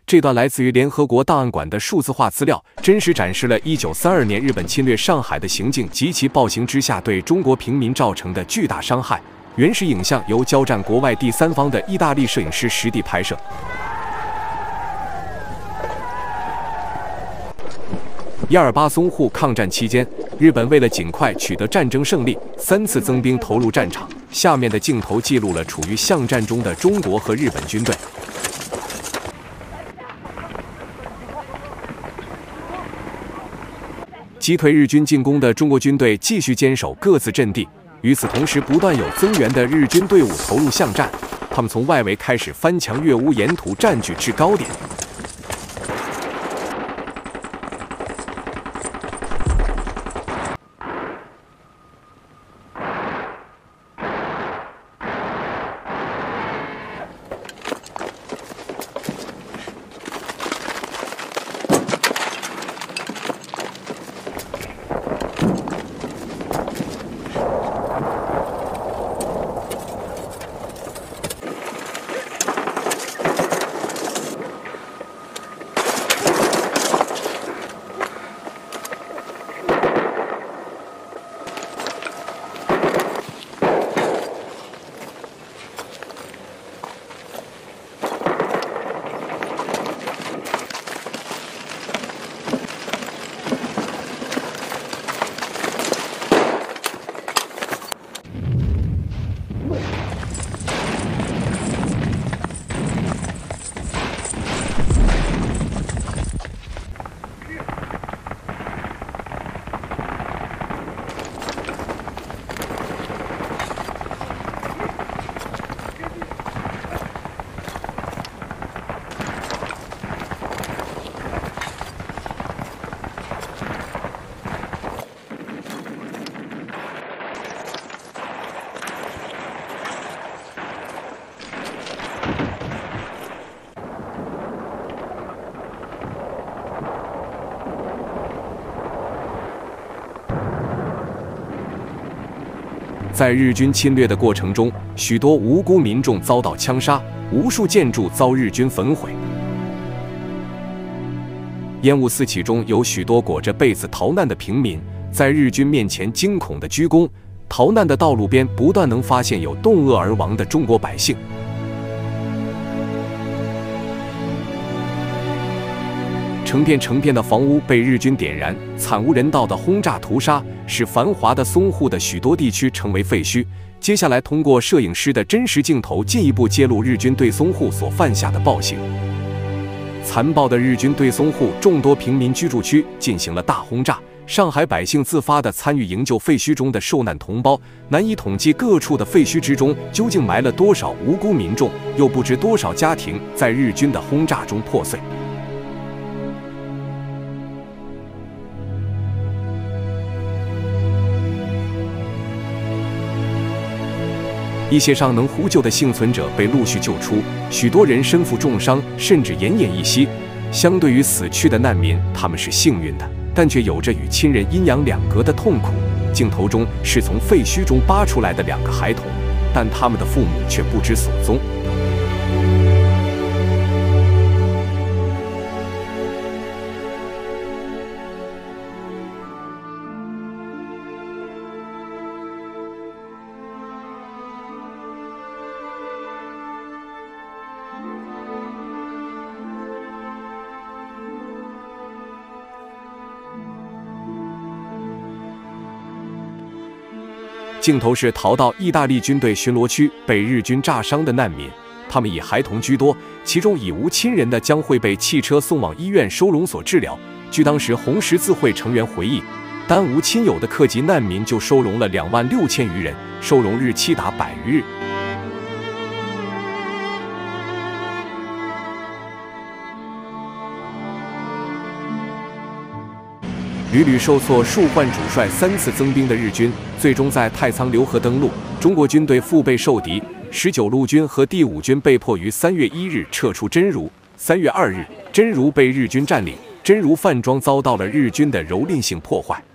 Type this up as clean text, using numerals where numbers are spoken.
这段来自于联合国档案馆的数字化资料，真实展示了1932年日本侵略上海的行径及其暴行之下对中国平民造成的巨大伤害。原始影像由交战国外第三方的意大利摄影师实地拍摄。128淞沪抗战期间，日本为了尽快取得战争胜利，3次增兵投入战场。下面的镜头记录了处于巷战中的中国和日本军队。击退日军进攻的中国军队继续坚守各自阵地，与此同时，不断有增援的日军队伍投入巷战，他们从外围开始翻墙越屋，沿途占据制高点。在日军侵略的过程中，许多无辜民众遭到枪杀，无数建筑遭日军焚毁。烟雾四起中有许多裹着被子逃难的平民，在日军面前惊恐地鞠躬。逃难的道路边不断能发现有冻饿而亡的中国百姓。成片的房屋被日军点燃，惨无人道的轰炸屠杀，使繁华的淞沪的许多地区成为废墟。接下来，通过摄影师的真实镜头，进一步揭露日军对淞沪所犯下的暴行。残暴的日军对淞沪众多平民居住区进行了大轰炸，上海百姓自发地参与营救废墟中的受难同胞，难以统计各处的废墟之中究竟埋了多少无辜民众，又不知多少家庭在日军的轰炸中破碎。一些尚能呼救的幸存者被陆续救出，许多人身负重伤，甚至奄奄一息。相对于死去的难民，他们是幸运的，但却有着与亲人阴阳两隔的痛苦。镜头中是从废墟中扒出来的2个孩童，但他们的父母却不知所踪。镜头是逃到意大利军队巡逻区被日军炸伤的难民，他们以孩童居多，其中已无亲人的将会被汽车送往医院收容所治疗。据当时红十字会成员回忆，单无亲友的客籍难民就收容了26000余人，收容日期达100余日。屡屡受挫、数换主帅3次增兵的日军，最终在太仓浏河登陆。中国军队腹背受敌，19路军和第5军被迫于3月1日撤出真如。3月2日，真如被日军占领，真如饭庄遭到了日军的蹂躏性破坏。